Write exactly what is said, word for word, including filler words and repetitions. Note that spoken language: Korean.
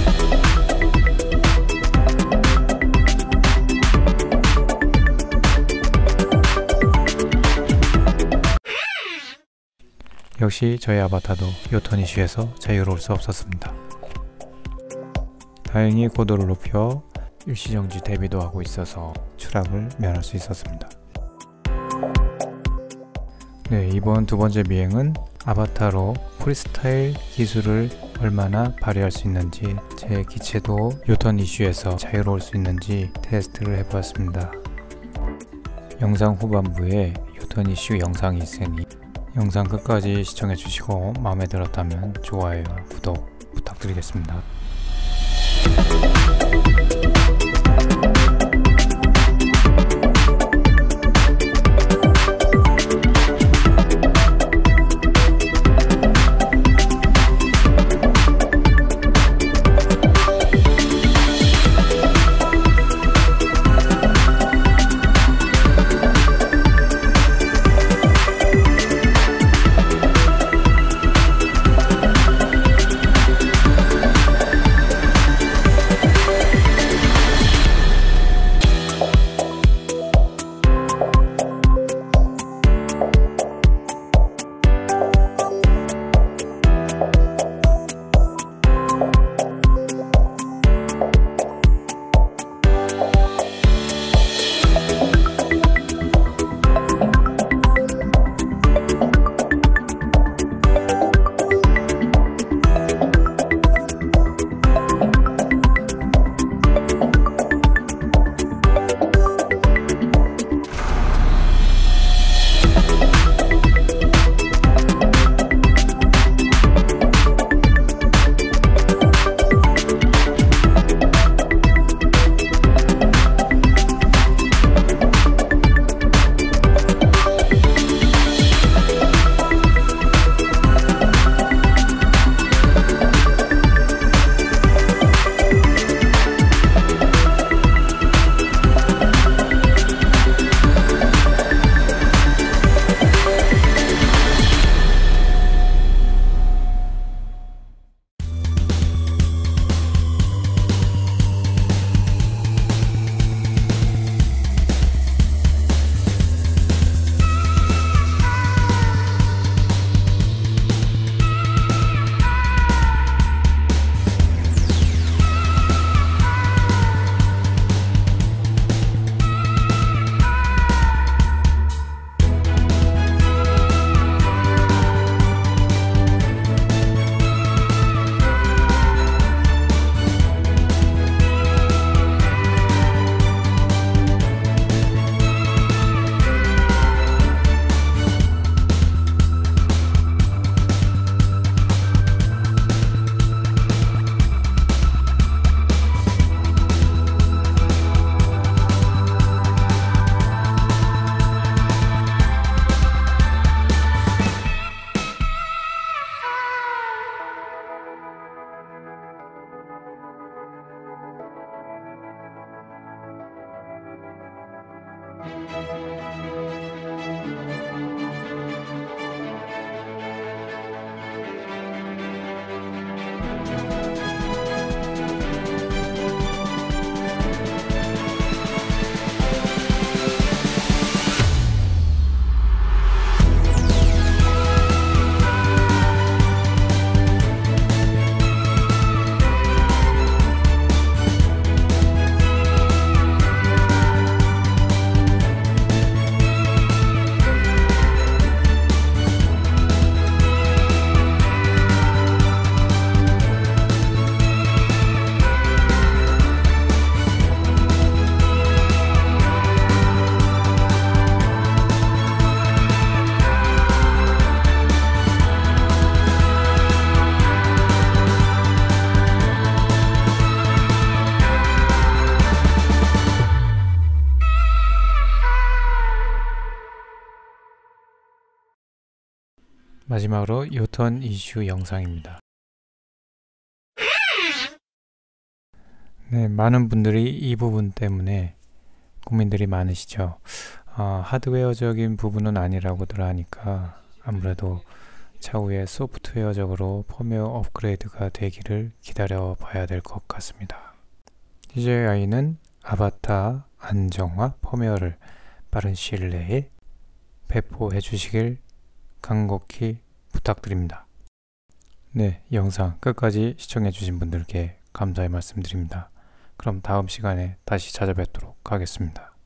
역시 저희 아바타도 요턴 이슈에서 자유로울 수 없었습니다. 다행히 고도를 높여 일시정지 대비도 하고 있어서 추락을 면할 수 있었습니다. 네, 이번 두 번째 비행은 아바타로 프리스타일 기술을 얼마나 발휘할 수 있는지, 제 기체도 요턴 이슈에서 자유로울 수 있는지 테스트를 해보았습니다. 영상 후반부에 요턴 이슈 영상이 있으니 영상 끝까지 시청해 주시고 마음에 들었다면 좋아요, 구독 부탁드리겠습니다. 마지막으로 요턴 이슈 영상입니다. 네, 많은 분들이 이 부분 때문에 고민들이 많으시죠. 어, 하드웨어적인 부분은 아니라고들 하니까 아무래도 차후에 소프트웨어적으로 펌웨어 업그레이드가 되기를 기다려 봐야 될 것 같습니다. 디제이아이는 아바타 안정화 펌웨어를 빠른 시일 내에 배포해 주시길 간곡히 부탁드립니다. 네, 영상 끝까지 시청해 주신 분들께 감사의 말씀드립니다. 그럼 다음 시간에 다시 찾아뵙도록 하겠습니다.